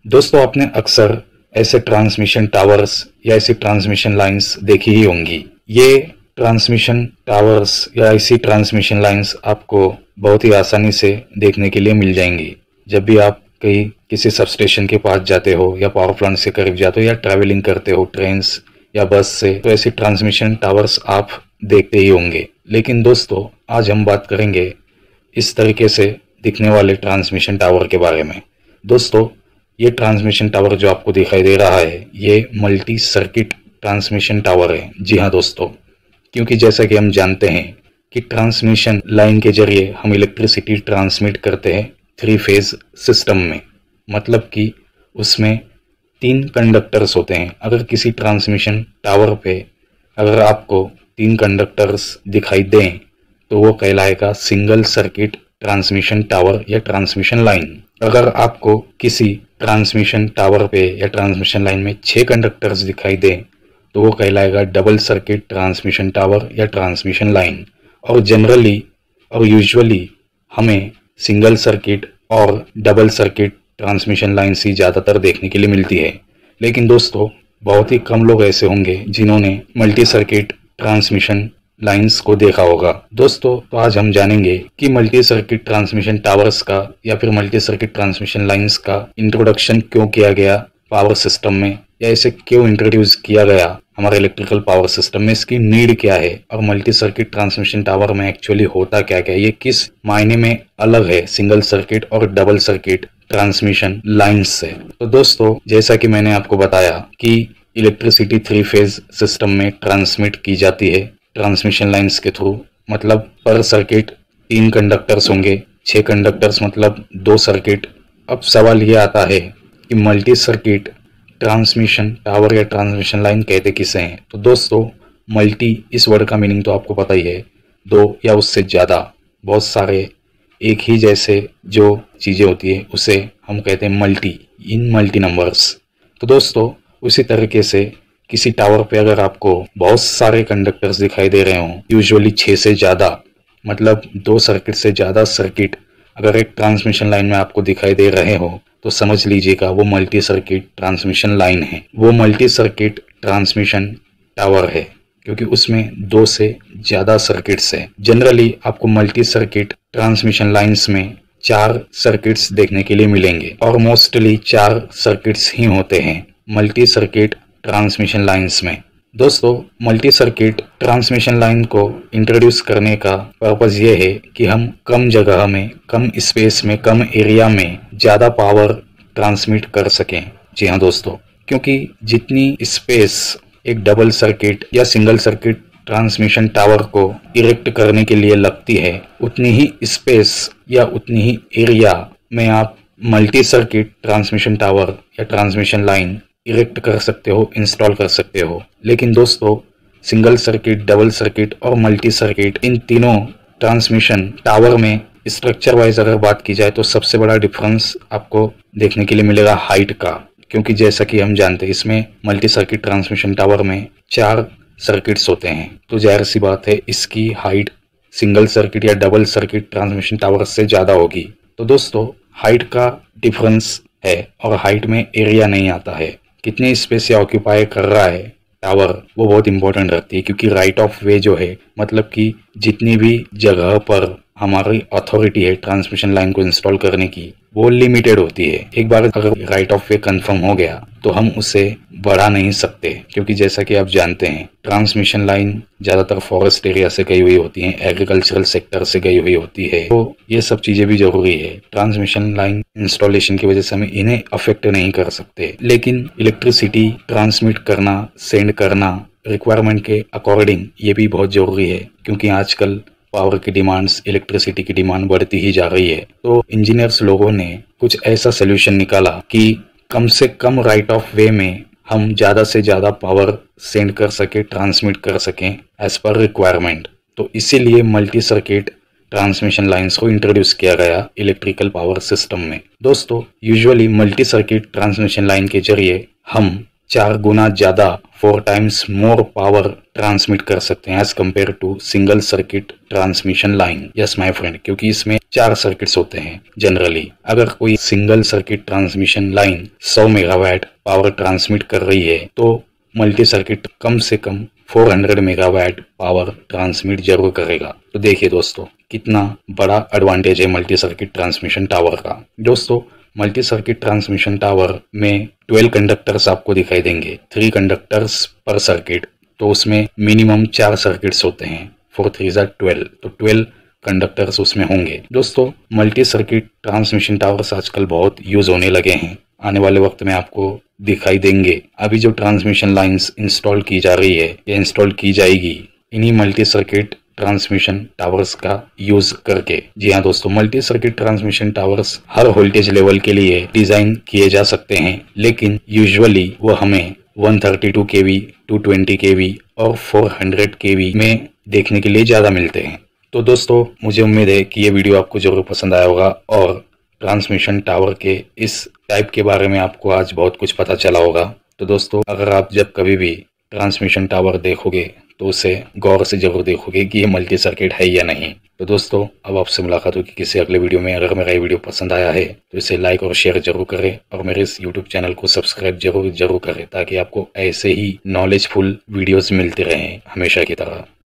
दोस्तों, आपने अक्सर ऐसे ट्रांसमिशन टावर्स या ऐसी ट्रांसमिशन लाइंस देखी ही होंगी। ये ट्रांसमिशन टावर्स या ऐसी ट्रांसमिशन लाइंस आपको बहुत ही आसानी से देखने के लिए मिल जाएंगी। जब भी आप कहीं किसी सबस्टेशन के पास जाते हो या पावर प्लांट से करीब जाते हो या ट्रैवलिंग करते हो ट्रेन्स या बस से, तो ऐसी ट्रांसमिशन टावर्स आप देखते ही होंगे। लेकिन दोस्तों, आज हम बात करेंगे इस तरीके से दिखने वाले ट्रांसमिशन टावर के बारे में। दोस्तों, ये ट्रांसमिशन टावर जो आपको दिखाई दे रहा है, ये मल्टी सर्किट ट्रांसमिशन टावर है। जी हाँ दोस्तों, क्योंकि जैसा कि हम जानते हैं कि ट्रांसमिशन लाइन के जरिए हम इलेक्ट्रिसिटी ट्रांसमिट करते हैं 3 फेज सिस्टम में। मतलब कि उसमें 3 कंडक्टर्स होते हैं। अगर किसी ट्रांसमिशन टावर पे अगर आपको 3 कंडक्टर्स दिखाई दें तो वो कहलाएगा सिंगल सर्किट ट्रांसमिशन टावर या ट्रांसमिशन लाइन। अगर आपको किसी ट्रांसमिशन टावर पे या ट्रांसमिशन लाइन में 6 कंडक्टर्स दिखाई दें तो वो कहलाएगा डबल सर्किट ट्रांसमिशन टावर या ट्रांसमिशन लाइन। और जनरली और यूजुअली हमें सिंगल सर्किट और डबल सर्किट ट्रांसमिशन लाइन्स ही ज़्यादातर देखने के लिए मिलती है। लेकिन दोस्तों, बहुत ही कम लोग ऐसे होंगे जिन्होंने मल्टी सर्किट ट्रांसमिशन लाइंस को देखा होगा। दोस्तों, तो आज हम जानेंगे कि मल्टी सर्किट ट्रांसमिशन टावर्स का या फिर मल्टी सर्किट ट्रांसमिशन लाइंस का इंट्रोडक्शन क्यों किया गया पावर सिस्टम में, या इसे क्यों इंट्रोड्यूस किया गया हमारे इलेक्ट्रिकल पावर सिस्टम में, इसकी नीड क्या है और मल्टी सर्किट ट्रांसमिशन टावर में एक्चुअली होता क्या क्या है, ये किस मायने में अलग है सिंगल सर्किट और डबल सर्किट ट्रांसमिशन लाइंस से। तो दोस्तों, जैसा कि मैंने आपको बताया कि इलेक्ट्रिसिटी 3 फेज सिस्टम में ट्रांसमिट की जाती है ट्रांसमिशन लाइंस के थ्रू। मतलब पर सर्किट 3 कंडक्टर्स होंगे, 6 कंडक्टर्स मतलब 2 सर्किट। अब सवाल ये आता है कि मल्टी सर्किट ट्रांसमिशन टावर या ट्रांसमिशन लाइन कहते किसे हैं। तो दोस्तों, मल्टी इस वर्ड का मीनिंग तो आपको पता ही है, 2 या उससे ज़्यादा, बहुत सारे एक ही जैसे जो चीज़ें होती है उसे हम कहते हैं मल्टी, इन मल्टी नंबर्स। तो दोस्तों, उसी तरीके से किसी टावर पे अगर आपको बहुत सारे कंडक्टर्स दिखाई दे रहे हों, यूजुअली 6 से ज़्यादा, मतलब 2 सर्किट से ज़्यादा सर्किट अगर एक ट्रांसमिशन लाइन में आपको दिखाई दे रहे हो तो समझ लीजिएगा वो मल्टी सर्किट ट्रांसमिशन लाइन है, वो मल्टी सर्किट ट्रांसमिशन टावर है, क्योंकि उसमें 2 से ज़्यादा सर्किट्स है। जनरली आपको मल्टी सर्किट ट्रांसमिशन लाइंस में 4 सर्किट्स देखने के लिए मिलेंगे और मोस्टली 4 सर्किट्स ही होते हैं मल्टी सर्किट ट्रांसमिशन लाइंस में। दोस्तों, मल्टी सर्किट ट्रांसमिशन लाइन को इंट्रोड्यूस करने का पर्पज़ ये है कि हम कम जगह में, कम स्पेस में, कम एरिया में ज़्यादा पावर ट्रांसमिट कर सकें। जी हाँ दोस्तों, क्योंकि जितनी स्पेस एक डबल सर्किट या सिंगल सर्किट ट्रांसमिशन टावर को इरेक्ट करने के लिए लगती है, उतनी ही स्पेस या उतनी ही एरिया में आप मल्टी सर्किट ट्रांसमिशन टावर या ट्रांसमिशन लाइन इरेक्ट कर सकते हो, इंस्टॉल कर सकते हो। लेकिन दोस्तों, सिंगल सर्किट, डबल सर्किट और मल्टी सर्किट, इन तीनों ट्रांसमिशन टावर में स्ट्रक्चर वाइज अगर बात की जाए तो सबसे बड़ा डिफरेंस आपको देखने के लिए मिलेगा हाइट का। क्योंकि जैसा कि हम जानते हैं इसमें मल्टी सर्किट ट्रांसमिशन टावर में 4 सर्किट्स होते हैं, तो जाहिर सी बात है इसकी हाइट सिंगल सर्किट या डबल सर्किट ट्रांसमिशन टावर से ज़्यादा होगी। तो दोस्तों, हाइट का डिफरेंस है और हाइट में एरिया नहीं आता है, कितनी स्पेस ऑक्यूपाई कर रहा है टावर, वो बहुत इंपॉर्टेंट रखती है। क्योंकि राइट ऑफ वे जो है, मतलब कि जितनी भी जगह पर हमारी अथॉरिटी है ट्रांसमिशन लाइन को इंस्टॉल करने की, वो लिमिटेड होती है। एक बार अगर राइट ऑफ वे कंफर्म हो गया तो हम उसे बढ़ा नहीं सकते, क्योंकि जैसा कि आप जानते हैं ट्रांसमिशन लाइन ज़्यादातर फॉरेस्ट एरिया से गई हुई होती हैं, एग्रीकल्चरल सेक्टर से गई हुई होती है। तो ये सब चीज़ें भी जरूरी है। ट्रांसमिशन लाइन इंस्टॉलेशन की वजह से हमें इन्हें अफेक्ट नहीं कर सकते, लेकिन इलेक्ट्रिसिटी ट्रांसमिट करना, सेंड करना रिक्वायरमेंट के अकॉर्डिंग ये भी बहुत जरूरी है। क्योंकि आजकल पावर की डिमांड्स, इलेक्ट्रिसिटी की डिमांड बढ़ती ही जा रही है। तो इंजीनियर्स लोगों ने कुछ ऐसा सोल्यूशन निकाला कि कम से कम राइट ऑफ वे में हम ज़्यादा से ज़्यादा पावर सेंड कर सके, ट्रांसमिट कर सकें एज पर रिक्वायरमेंट। तो इसीलिए मल्टी सर्किट ट्रांसमिशन लाइंस को इंट्रोड्यूस किया गया इलेक्ट्रिकल पावर सिस्टम में। दोस्तों, usually multi circuit transmission line के जरिए हम 4 गुना ज्यादा 4 टाइम्स मोर पावर ट्रांसमिट कर सकते हैं as compared to single circuit transmission line. Yes my friend, क्योंकि इसमें 4 सर्किट्स होते हैं जनरली। अगर कोई single circuit transmission line 100 megawatt power transmit कर रही है तो मल्टी सर्किट कम से कम 400 मेगावाट पावर ट्रांसमिट जरूर करेगा। तो देखिए दोस्तों, कितना बड़ा एडवांटेज है मल्टी सर्किट ट्रांसमिशन टावर का। दोस्तों, मल्टी सर्किट ट्रांसमिशन टावर में 12 कंडक्टर्स आपको दिखाई देंगे, 3 कंडक्टर्स पर सर्किट। तो उसमें मिनिमम 4 सर्किट्स होते हैं, 4 3 12, तो 12 कंडक्टर्स उसमें होंगे। दोस्तों, मल्टी सर्किट ट्रांसमिशन टावर्स आजकल बहुत यूज होने लगे हैं, आने वाले वक्त में आपको दिखाई देंगे। अभी जो ट्रांसमिशन लाइंस इंस्टॉल की जा रही है या इंस्टॉल की जाएगी, इन्हीं मल्टी सर्किट ट्रांसमिशन टावर्स का यूज करके। जी हाँ दोस्तों, मल्टी सर्किट ट्रांसमिशन टावर्स हर वोल्टेज लेवल के लिए डिजाइन किए जा सकते हैं, लेकिन यूजुअली वो हमें 132 kV, 220 kV और 400 kV में देखने के लिए ज्यादा मिलते हैं। तो दोस्तों, मुझे उम्मीद है कि ये वीडियो आपको जरूर पसंद आया होगा और ट्रांसमिशन टावर के इस टाइप के बारे में आपको आज बहुत कुछ पता चला होगा। तो दोस्तों, अगर आप जब कभी भी ट्रांसमिशन टावर देखोगे तो उसे गौर से जरूर देखोगे कि ये मल्टी सर्किट है या नहीं। तो दोस्तों, अब आपसे मुलाकात होगी किसी अगले वीडियो में। अगर मेरा ये वीडियो पसंद आया है तो इसे लाइक और शेयर जरूर करें और मेरे इस यूट्यूब चैनल को सब्सक्राइब जरूर करें, ताकि आपको ऐसे ही नॉलेजफुल वीडियोस मिलते रहें हमेशा की तरह।